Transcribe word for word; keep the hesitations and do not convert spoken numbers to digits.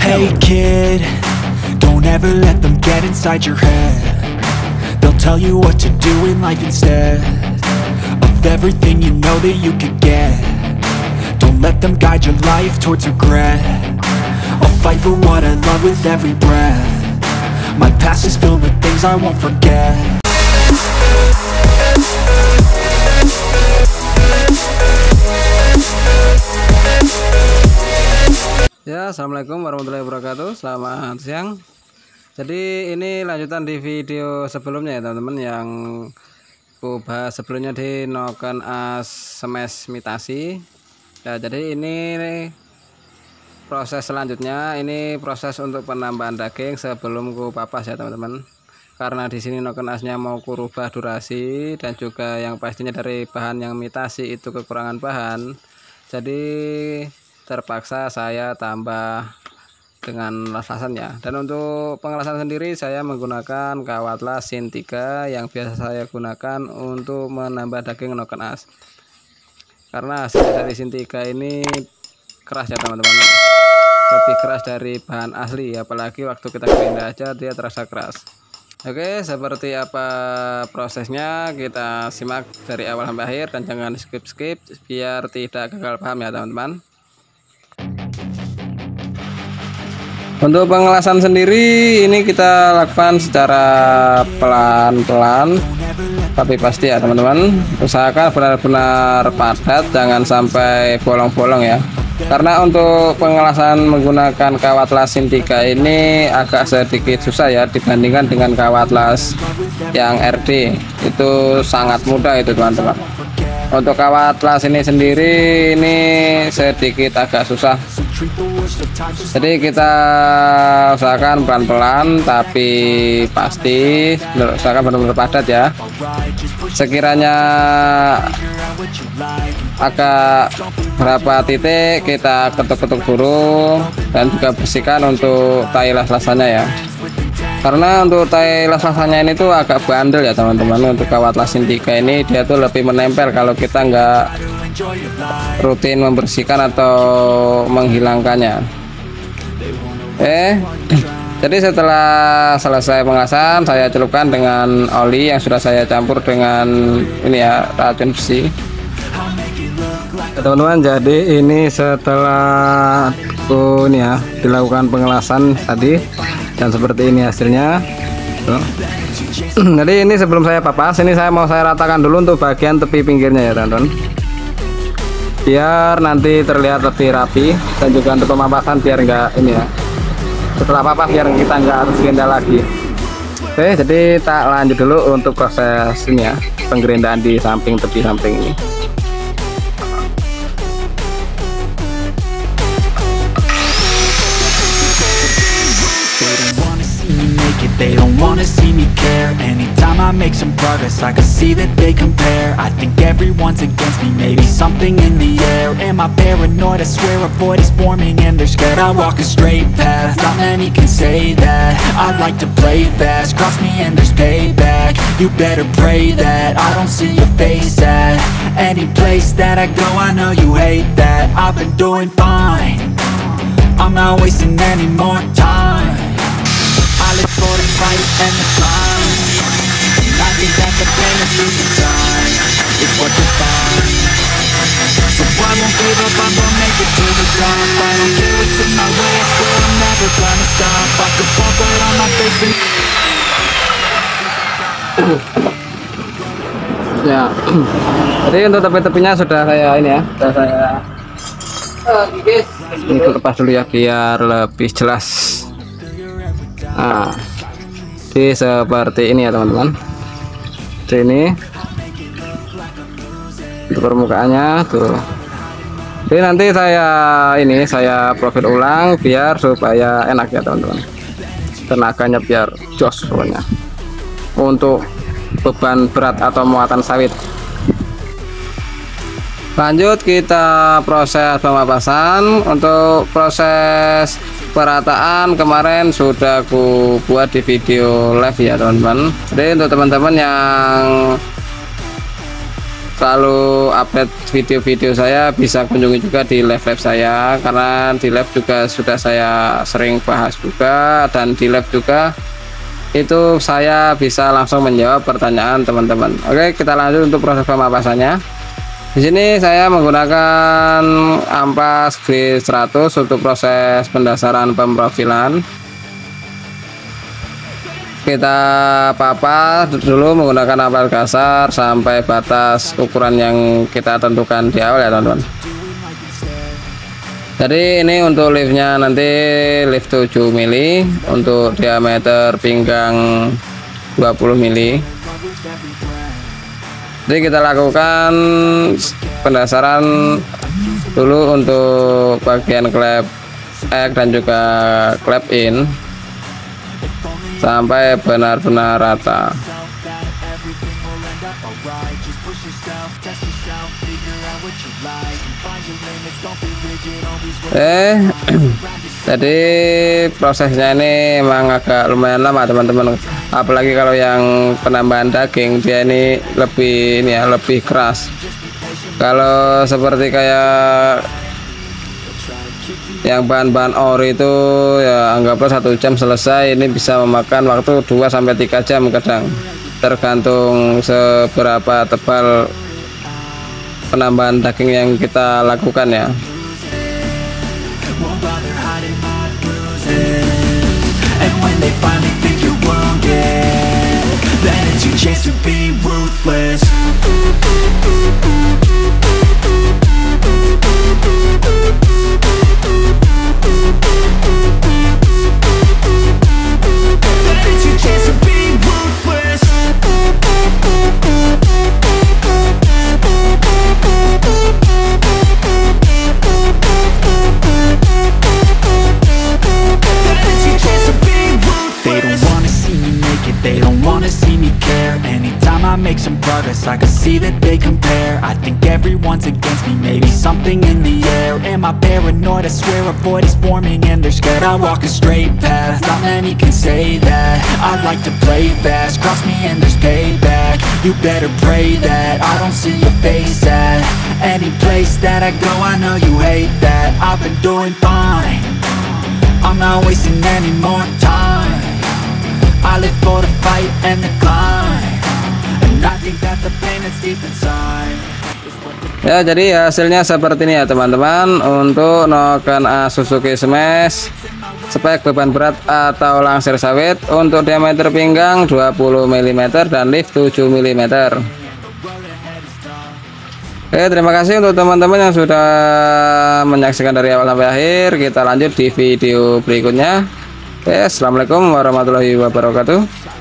Hey kid, don't ever let them get inside your head. They'll tell you what to do in life instead of everything you know that you could get. Don't let them guide your life towards regret. I'll fight for what I love with every breath. My past is filled with things I won't forget. Ya, assalamualaikum warahmatullahi wabarakatuh. Selamat siang. Jadi ini lanjutan di video sebelumnya ya teman-teman, yang aku bahas sebelumnya di Noken As Smash Mitasi. Ya, jadi ini proses selanjutnya, ini proses untuk penambahan daging sebelum ku papas ya teman-teman. Karena di sini Noken Asnya mau ku rubah durasi dan juga yang pastinya dari bahan yang mitasi itu kekurangan bahan. Jadi terpaksa saya tambah dengan las-lasannya. Dan untuk pengelasan sendiri saya menggunakan kawat las Sin tiga yang biasa saya gunakan untuk menambah daging Noken As. Karena hasil dari Sin tiga ini keras ya teman-teman, lebih keras dari bahan asli, apalagi waktu kita gerinda aja dia terasa keras. Oke, seperti apa prosesnya kita simak dari awal sampai akhir dan jangan skip-skip biar tidak gagal paham ya teman-teman. Untuk pengelasan sendiri ini kita lakukan secara pelan-pelan tapi pasti ya teman-teman. Usahakan benar-benar padat, jangan sampai bolong-bolong ya. Karena untuk pengelasan menggunakan kawat las Sin tiga ini agak sedikit susah ya dibandingkan dengan kawat las yang R D. Itu sangat mudah itu teman-teman. Untuk kawat las ini sendiri ini sedikit agak susah. Jadi kita usahakan pelan-pelan tapi pasti, usahakan benar-benar padat ya. Sekiranya agak berapa titik kita ketuk-ketuk dulu dan juga bersihkan untuk tai las-lasannya ya. Karena untuk tai las-lasannya ini tuh agak bandel ya teman-teman. Untuk kawat las Sin tiga ini dia tuh lebih menempel kalau kita nggak rutin membersihkan atau menghilangkannya. Eh, jadi setelah selesai pengelasan saya celupkan dengan oli yang sudah saya campur dengan ini ya, racun besi. Teman-teman, jadi ini setelah oh, ini ya dilakukan pengelasan tadi dan seperti ini hasilnya. Tuh. Jadi ini sebelum saya papas, ini saya mau saya ratakan dulu untuk bagian tepi pinggirnya ya teman-teman, biar nanti terlihat lebih rapi, dan juga untuk pemapasan biar enggak ini ya, setelah papas biar kita enggak harus gerinda lagi. Oke, jadi tak lanjut dulu untuk proses ini ya, penggerindaan di samping tepi samping ini. They don't wanna see me care. Anytime I make some progress I can see that they compare. I think everyone's against me, maybe something in the air. Am I paranoid? I swear a void is forming and they're scared. I walk a straight path, not many can say that. I like to play fast, cross me and there's payback. You better pray that I don't see your face at any place that I go. I know you hate that. I've been doing fine, I'm not wasting any more time. I live for the fight and the climb. I think that the pain that's deep inside is what defines. So I won't give up, I'm gonna make it to the top. I don't care what's in my way, I swear I'm never gonna stop. I could fall right on my face and... Ya, jadi untuk tepi-tepinya sudah saya ini ya, sudah saya uh, gigis. Ini lepas dulu ya biar lebih jelas. Nah, jadi seperti ini ya teman-teman. Ini untuk permukaannya tuh. Jadi nanti saya ini saya profil ulang biar supaya enak ya teman-teman. Tenaganya biar jos pokoknya. Untuk beban berat atau muatan sawit. Lanjut kita proses pemapasan. Untuk proses perataan kemarin sudah aku buat di video live ya teman-teman. Jadi untuk teman-teman yang selalu update video-video saya, bisa kunjungi juga di live-live saya, karena di live juga sudah saya sering bahas juga, dan di live juga itu saya bisa langsung menjawab pertanyaan teman-teman. Oke, kita lanjut untuk proses pemapasannya. Di sini saya menggunakan ampas grid seratus untuk proses pendasaran pemprofilan. Kita papas dulu menggunakan ampas kasar sampai batas ukuran yang kita tentukan di awal ya teman-teman. Jadi ini untuk liftnya nanti lift tujuh mili, untuk diameter pinggang dua puluh mili. Jadi kita lakukan pendasaran dulu untuk bagian klep X dan juga klep in sampai benar-benar rata. Eh, jadi prosesnya ini emang agak lumayan lama teman-teman. Apalagi kalau yang penambahan daging, dia ini lebih ini ya, lebih keras. Kalau seperti kayak yang bahan-bahan ori itu ya anggaplah satu jam selesai, ini bisa memakan waktu dua sampai tiga jam kadang, tergantung seberapa tebal penambahan daging yang kita lakukan ya. Make some progress, I can see that they compare. I think everyone's against me, maybe something in the air. Am I paranoid? I swear a void is forming and they're scared. I walk a straight path, not many can say that. I like to play fast, cross me and there's payback. You better pray that I don't see your face at any place that I go. I know you hate that. I've been doing fine, I'm not wasting any more time. I live for the fight and the climb. Ya, jadi hasilnya seperti ini ya teman-teman. Untuk noken A Suzuki Smash spek beban berat atau langsir sawit, untuk diameter pinggang dua puluh milimeter dan lift tujuh milimeter. Oke, terima kasih untuk teman-teman yang sudah menyaksikan dari awal sampai akhir. Kita lanjut di video berikutnya. Oke, assalamualaikum warahmatullahi wabarakatuh.